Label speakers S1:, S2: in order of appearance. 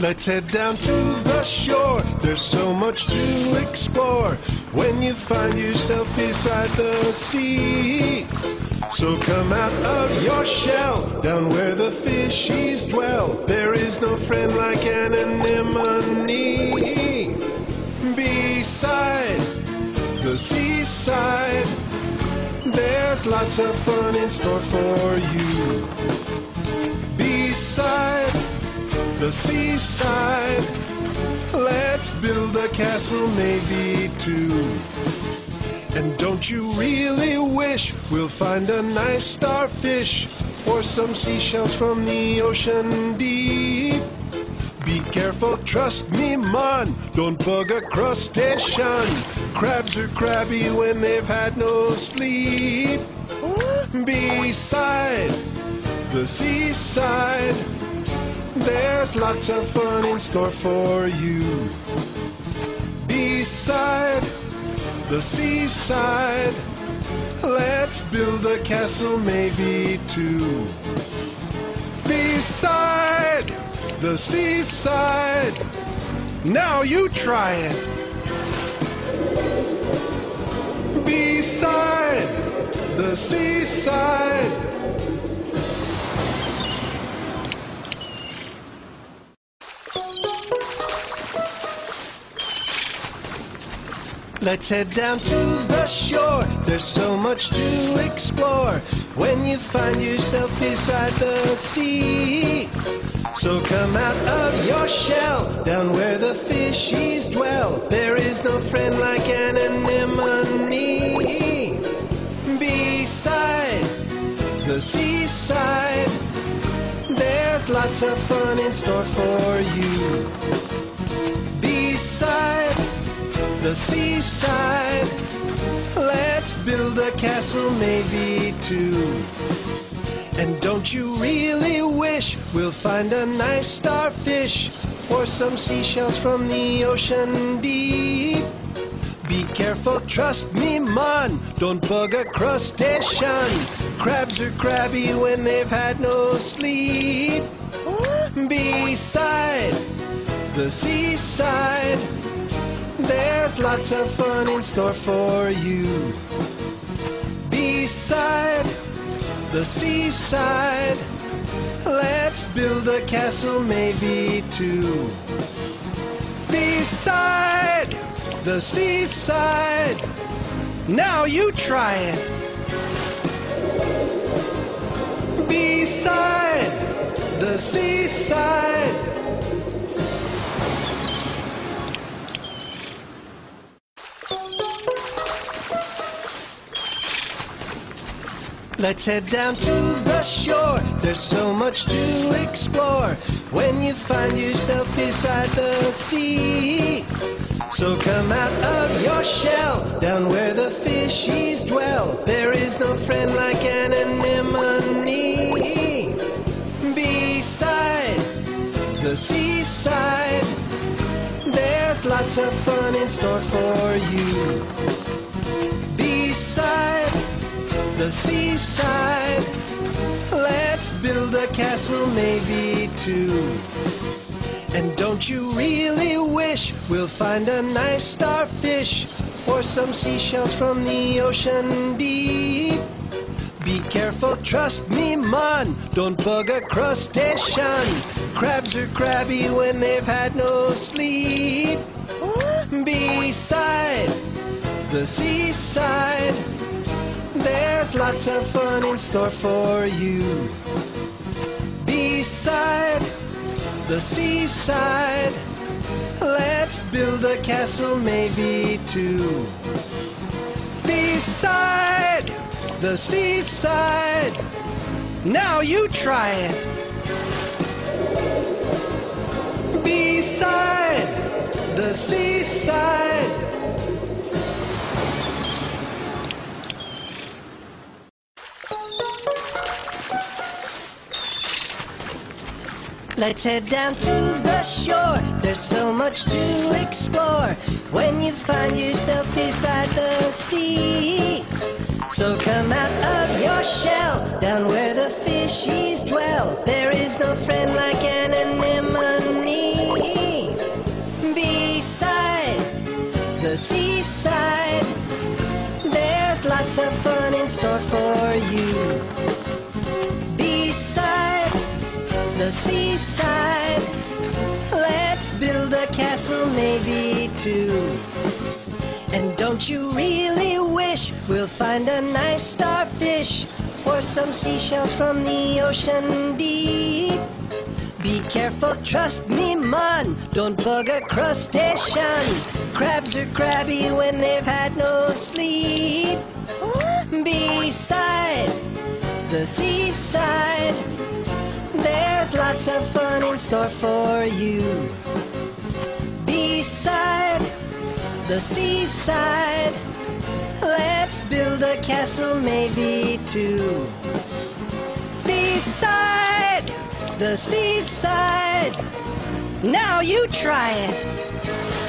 S1: Let's head down to the shore. There's so much to explore when you find yourself beside the sea. So come out of your shell, down where the fishies dwell. There is no friend like an anemone. Beside the seaside, there's lots of fun in store for you. Beside the seaside, let's build a castle, maybe two. And don't you really wish we'll find a nice starfish or some seashells from the ocean deep? Be careful, trust me, man, don't bug a crustacean. Crabs are crabby when they've had no sleep. Beside the seaside, there's lots of fun in store for you. Beside the seaside, let's build a castle, maybe two. Beside the seaside, now you try it. Beside the seaside. Let's head down to the shore. There's so much to explore when you find yourself beside the sea. So come out of your shell, down where the fishies dwell. There is no friend like an anemone. Beside the seaside, there's lots of fun in store for you. Beside the seaside, let's build a castle, maybe two. And don't you really wish we'll find a nice starfish or some seashells from the ocean deep? Be careful, trust me, man, don't bug a crustacean. Crabs are crabby when they've had no sleep. Beside the seaside, there's lots of fun in store for you. Beside the seaside, let's build a castle, maybe two. Beside the seaside, now you try it. Beside the seaside. Let's head down to the shore. There's so much to explore when you find yourself beside the sea. So come out of your shell, down where the fishies dwell. There is no friend like an anemone. Beside the seaside, there's lots of fun in store for you. Beside the seaside, let's build a castle, maybe two. And don't you really wish we'll find a nice starfish or some seashells from the ocean deep? Be careful, trust me, man, don't bug a crustacean. Crabs are crabby when they've had no sleep. Beside the seaside, there's lots of fun in store for you. Beside the seaside, let's build a castle, maybe two. Beside the seaside, now you try it. Beside the seaside.
S2: Let's head down to the shore. There's so much to explore when you find yourself beside the sea. So come out of your shell, down where the fishies dwell. There is no friend like an anemone. you. Beside the seaside, let's build a castle, maybe two. And don't you really wish we'll find a nice starfish or some seashells from the ocean deep? Be careful, trust me, man, don't bug a crustacean. Crabs are crabby when they've had no sleep. Beside the seaside, there's lots of fun in store for you. Beside the seaside, let's build a castle, maybe two. Beside the seaside, now you try it.